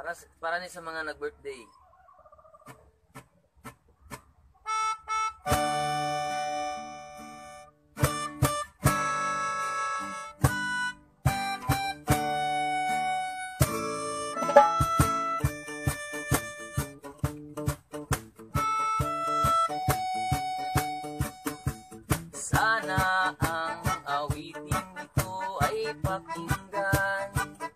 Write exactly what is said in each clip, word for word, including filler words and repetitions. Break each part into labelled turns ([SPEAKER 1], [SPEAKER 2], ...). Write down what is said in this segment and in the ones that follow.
[SPEAKER 1] Para, para ni sa mga nag-birthday. Sana ang awiting ito ay pakinggan,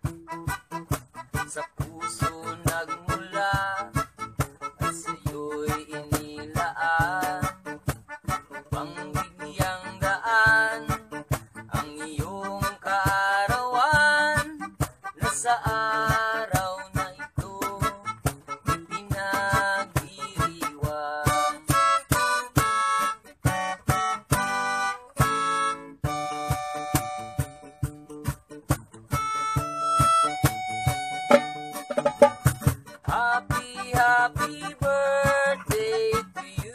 [SPEAKER 1] sa puso nagmula at sa'yo'y inilaan, upang bigyang daan ang iyong kaarawan, na sa araw na ito ipinag-iriwan. Happy, happy birthday to you.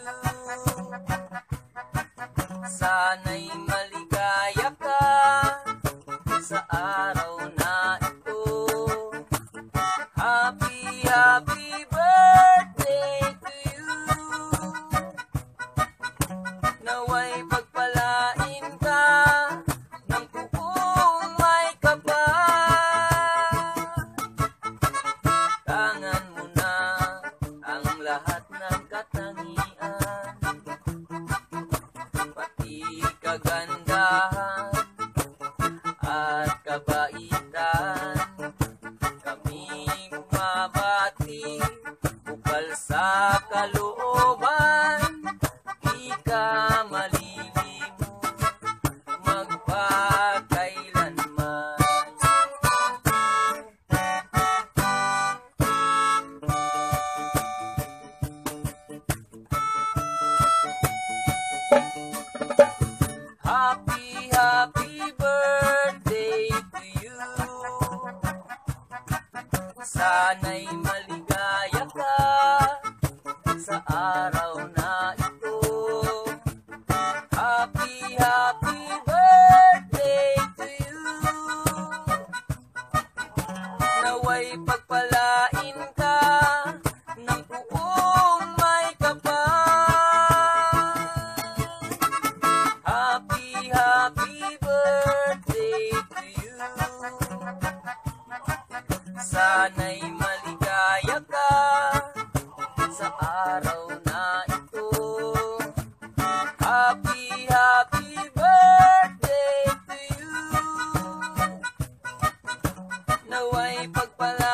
[SPEAKER 1] Sana'y maligaya ka sa araw na ito. Happy, happy birthday to you. Naway pagpalain ka ng buong may kapal. Tangan mo na ang lahat ng katangian, pati kagandahan at kabaitan. Kami bumabati, bukal sa kalooban, di ka malilimu magpakailanman. Happy, happy birthday to you. Sana'y maligaya ka sa araw na ito. Happy, happy birthday to you. Naway pagpalain ka ng buong may kapal. Happy, happy birthday to you. Sana'y maligaya ka sa araw na ito. Happy, happy birthday to you. Naway pagpala